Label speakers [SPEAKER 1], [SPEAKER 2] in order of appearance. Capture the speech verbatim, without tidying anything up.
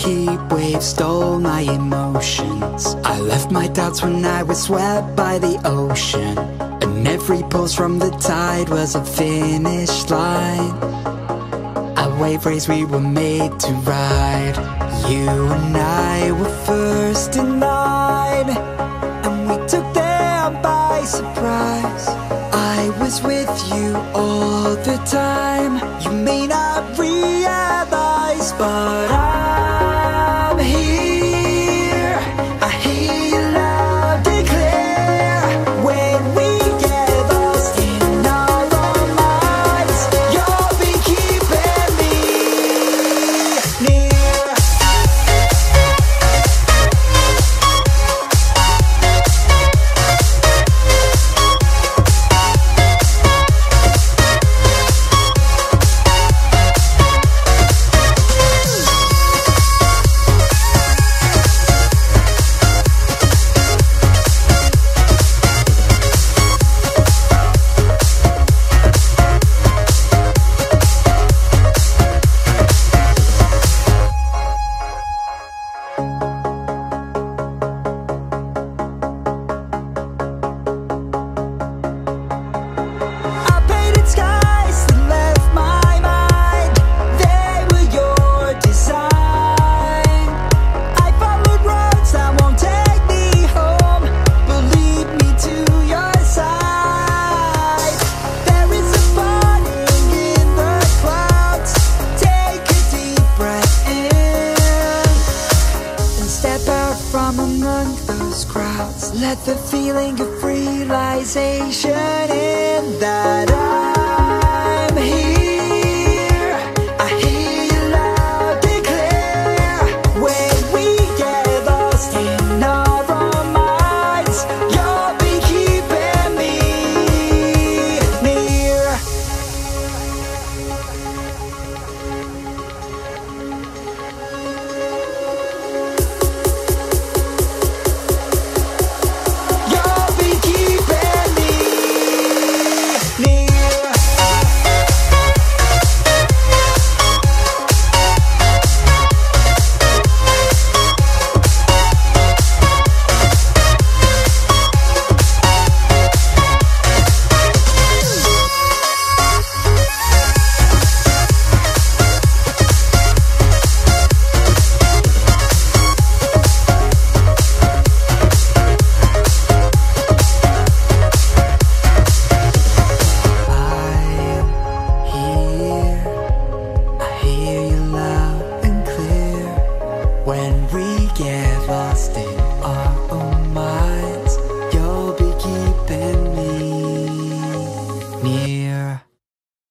[SPEAKER 1] heat wave stole my emotions. I left my doubts when I was swept by the ocean, and every pulse from the tide was a finish line. A wave race we were made to ride. You and I were first in line, and we took them by surprise. I was with you all the time. You may not realize, but I'm here. I hear you loud and clear. When we get lost in our own minds, you'll be keeping me near. From among those crowds, let the feeling of realization in that I'm here. I hear you loud and clear. When we get lost in our own minds, you'll be keeping me near. When we get lost in our own minds.